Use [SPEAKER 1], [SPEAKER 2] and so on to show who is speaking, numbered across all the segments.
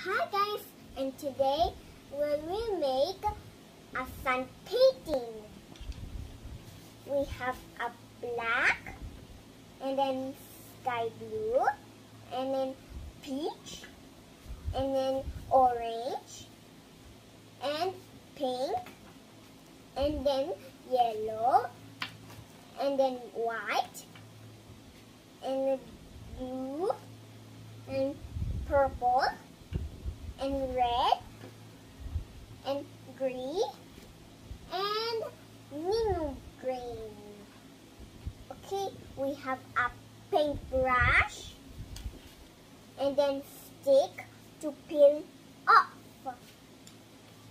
[SPEAKER 1] Hi guys, and today we will make a sun painting. We have a black, and then sky blue, and then peach, and then orange, and pink, and then yellow, and then white, and then blue, and purple, and red, and green, and neon green. Okay, we have a paintbrush, and then stick to peel off.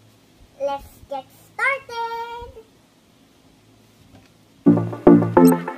[SPEAKER 1] Let's get started.